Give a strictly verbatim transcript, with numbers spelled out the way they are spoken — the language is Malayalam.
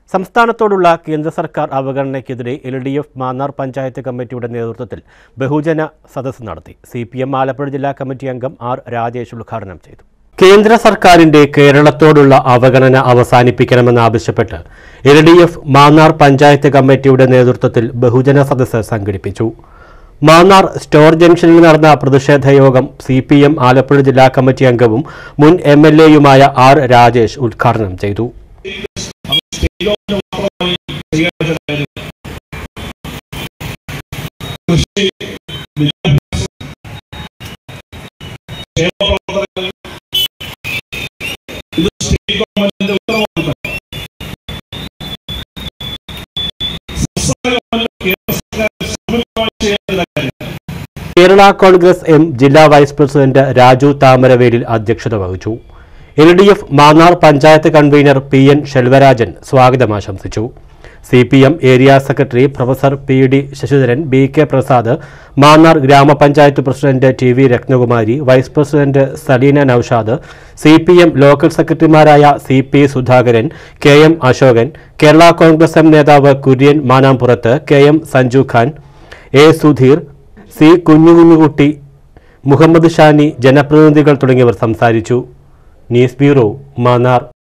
സംസ്ഥാനത്തോടുള്ള കേന്ദ്ര സർക്കാർ അവഗണനയ്ക്കെതിരെ L D F Mannar panchayat കമ്മിറ്റിയുടെ നേതൃത്വത്തിൽ ബഹുജന സദസ്സ് നടത്തി. സി പി എം ആലപ്പുഴ ജില്ലാ കമ്മിറ്റി അംഗം ആർ രാജേഷ് ഉദ്ഘാടനം ചെയ്തു. കേന്ദ്ര സർക്കാരിന്റെ കേരളത്തോടുള്ള അവഗണന അവസാനിപ്പിക്കണമെന്നാവശ്യപ്പെട്ട് L D F Mannar panchayat കമ്മിറ്റിയുടെ നേതൃത്വത്തിൽ ബഹുജന സദസ്സ് സംഘടിപ്പിച്ചു. മാന്നാർ സ്റ്റോർ ജംഗ്ഷനിൽ നടന്ന പ്രതിഷേധ യോഗം സി പി എം ആലപ്പുഴ ജില്ലാ കമ്മിറ്റി അംഗവും മുൻ എം എൽ എയുമായ ആർ രാജേഷ് ഉദ്ഘാടനം ചെയ്തു. കേരള കോൺഗ്രസ് എം ജില്ലാ വൈസ് പ്രസിഡന്റ് രാജു താമരവേലിൽ അധ്യക്ഷത വഹിച്ചു. L D F Mannar panchayat convener P N Selvarajan സ്വാഗതം ആശംസിച്ചു. C P M area secretary professor P D Sasidharan, B K Prasad, Mannar grama panchayat president T V Rathnakumari, vice president Saleena Noushad, C P M local സെക്രട്ടറിമാരായ C P Sudhakaran, K M Asokan, Kerala Congress M നേതാവ് Kurian മാനാംപുറത്ത്, K M Sanju Khan, A Sudheer, C Kunjukunjukutty, Muhammad Shani, ജനപ്രതിനിധികൾ തുടങ്ങിയവർ സംസാരിച്ചു. News bureau, Mannar.